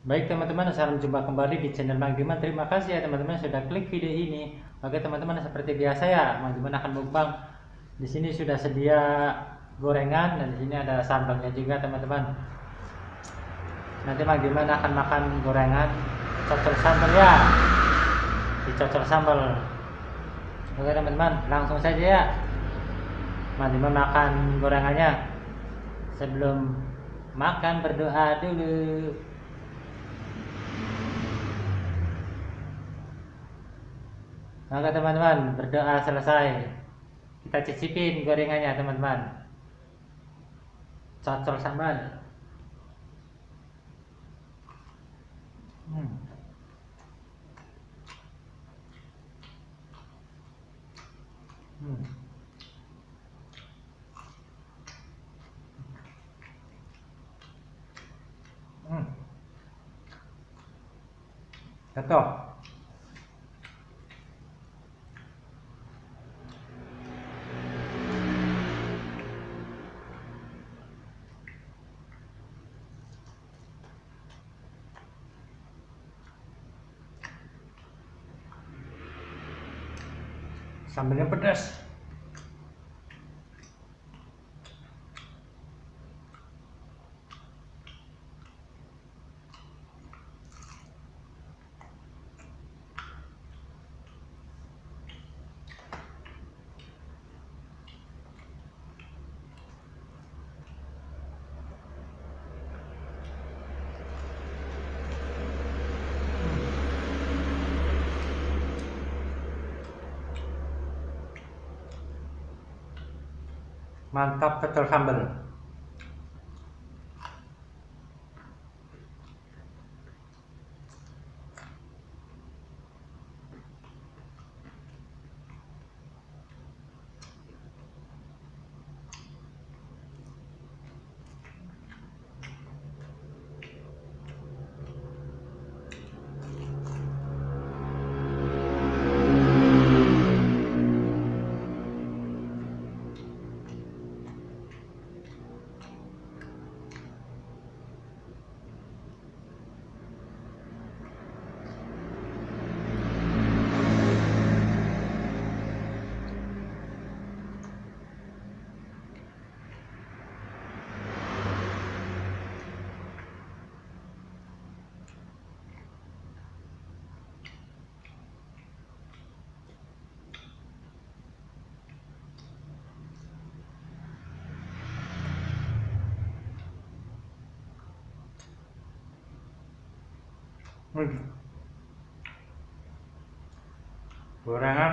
Baik teman-teman, salam jumpa kembali di channel Mang Diman. Terima kasih ya teman-teman sudah klik video ini. Oke teman-teman, seperti biasa ya, Mang Diman akan mukbang. Di sini sudah sedia gorengan dan di sini ada sambalnya juga teman-teman. Nanti Mang Diman akan makan gorengan, cocol sambal ya. Dicocol sambal. Oke teman-teman, langsung saja ya. Mang Diman makan gorengannya. Sebelum makan berdoa dulu. Oke teman-teman, berdoa selesai. Kita cicipin gorengannya teman-teman. Cocol sambal. Hmm. Hmm. Hmm. Cocok. Sambalnya pedas. Mantap cocol sambal. Gorengan,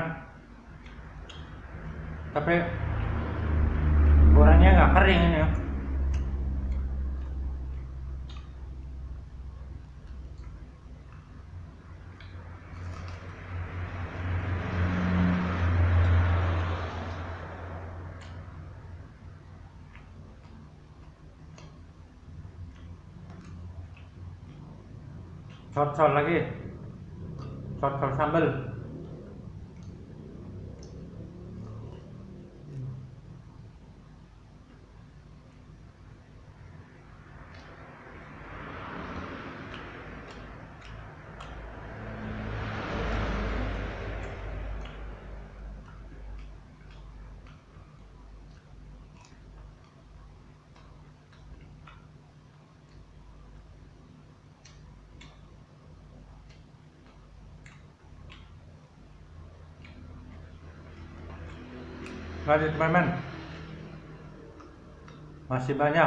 tapi gorengnya nggak kering ini ya. Cocol lagi, cocol sambal. Lanjut teman-teman, masih banyak.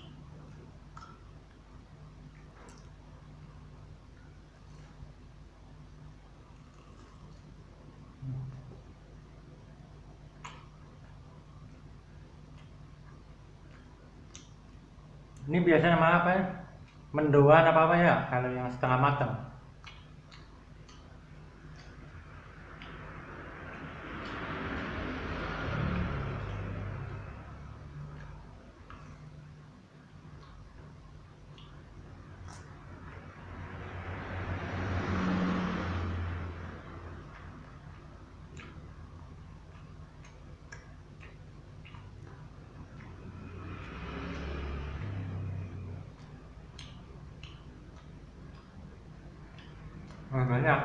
Ini biasanya nama apa ya? Mendoan apa ya kalau yang setengah matang. banyak.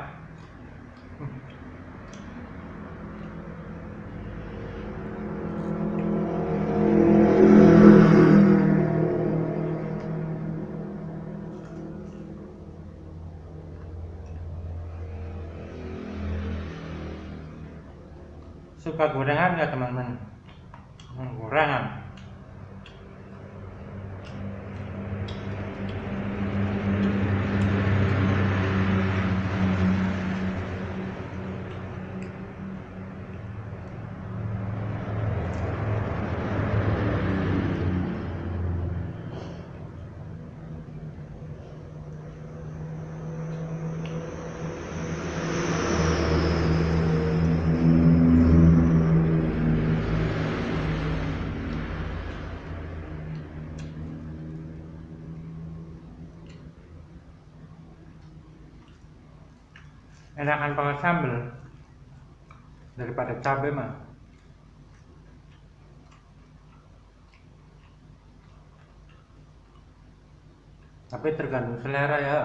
Suka gorengan nggak teman-teman? Gorengan. Enakan pakai sambal daripada cabai mah. Tapi tergantung selera ya.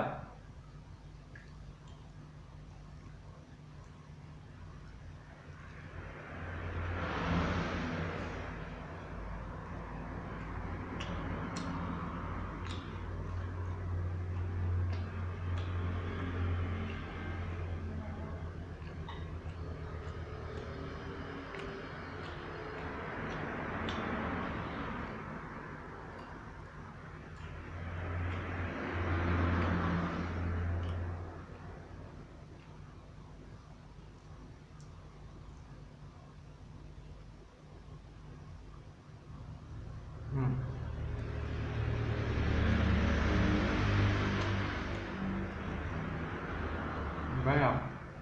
Banyak.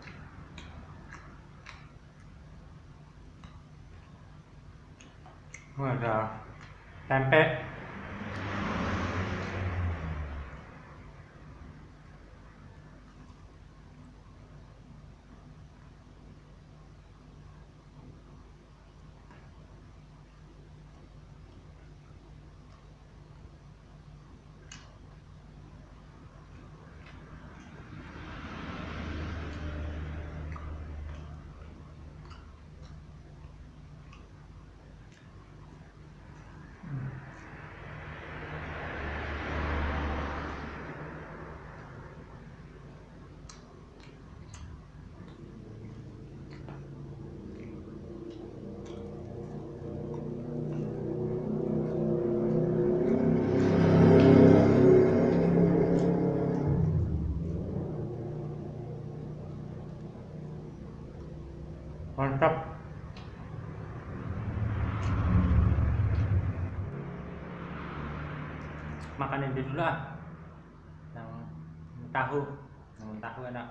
Ada tempe. Mantap. Makan ini dulu lah. Yang tahu enak.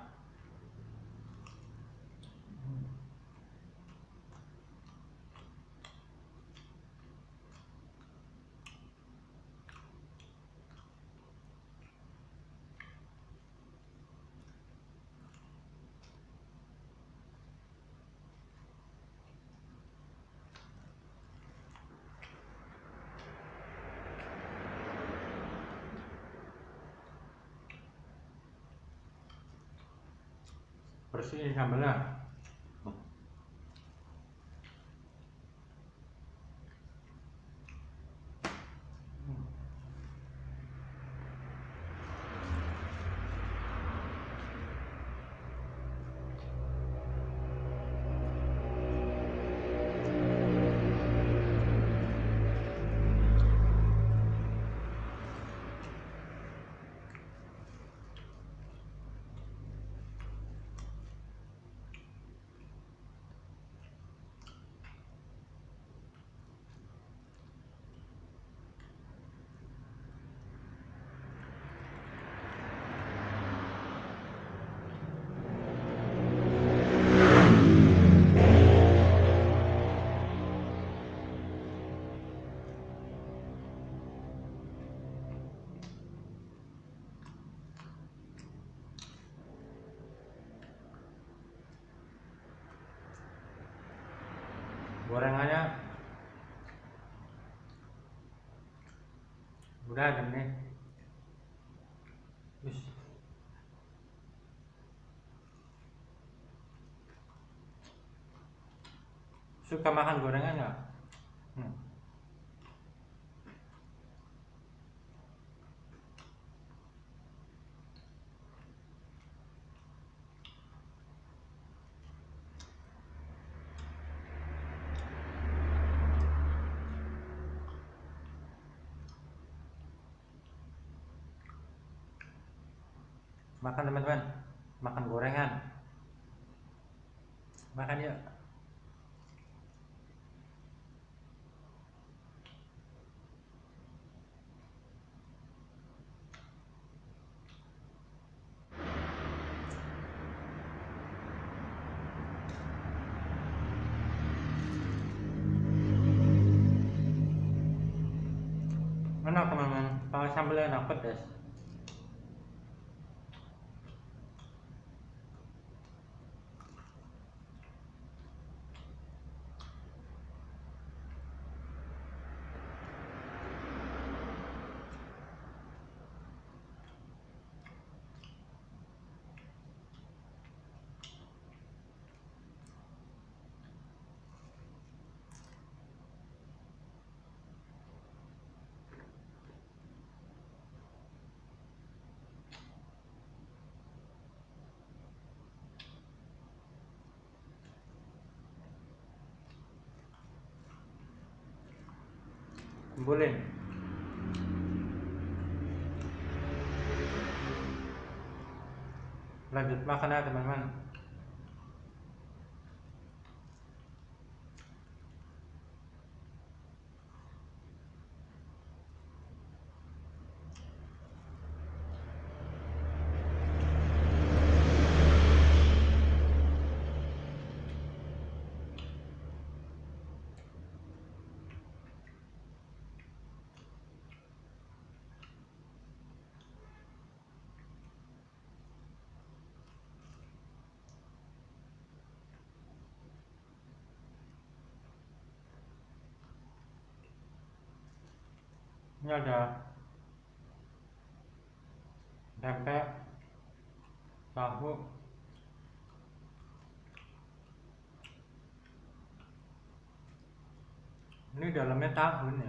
Bersihin sambalnya. Gorengannya udah ada nih. Suka makan gorengan nggak? Hmm. Makan teman-teman, makan gorengan, makan yuk. Enak teman-teman, kalau sambelnya enak pedas. Boleh. Lanjut makan ya teman-teman. Ini ada tempe, tahu, ini dalamnya tahu ya.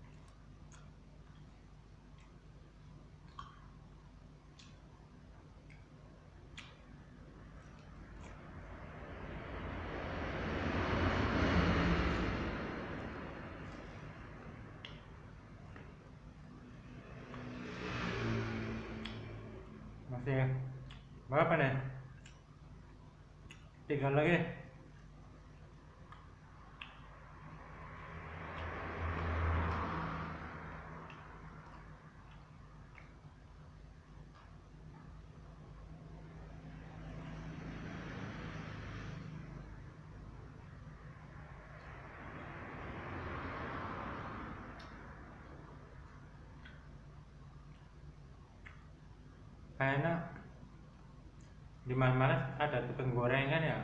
Masih berapa nih? 3 lagi. Kayaknya di mana-mana ada tukang gorengan ya.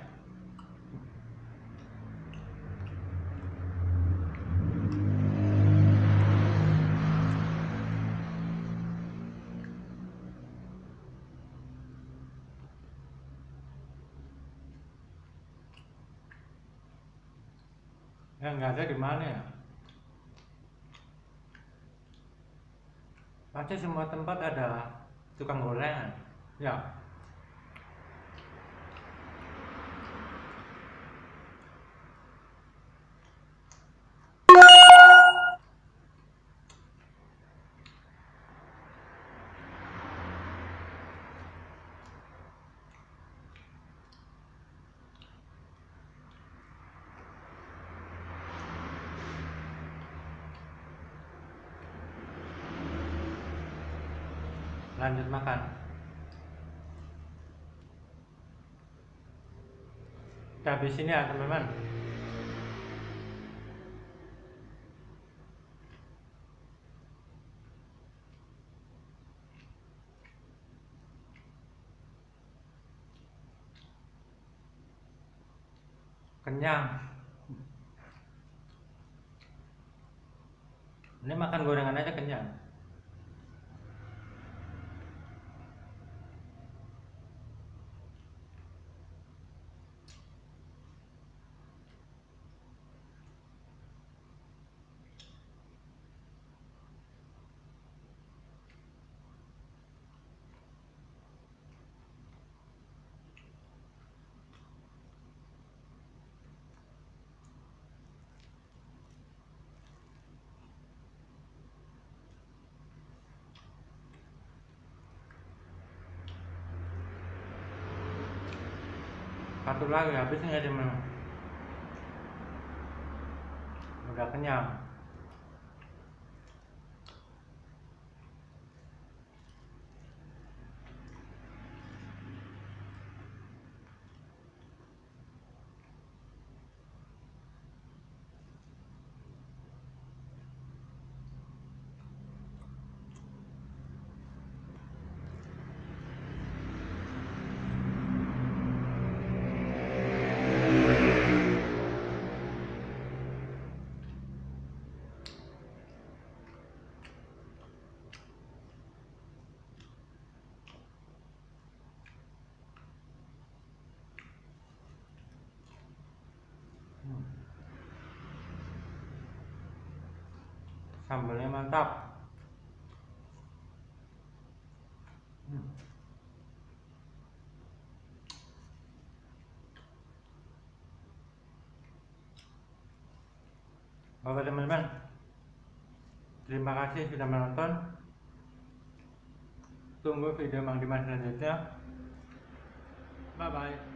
Yang nggak ada di mana ya? Pasti semua tempat ada tukang gorengan. Ya, lanjut makan. Kita habis ini ya teman-teman. Kenyang. Ini makan gorengan aja kenyang. Satu lagi habisnya ya teman. Udah kenyang. Sambalnya mantap. Oke teman-teman, terima kasih sudah menonton. Tunggu video Mang Diman selanjutnya. Bye bye.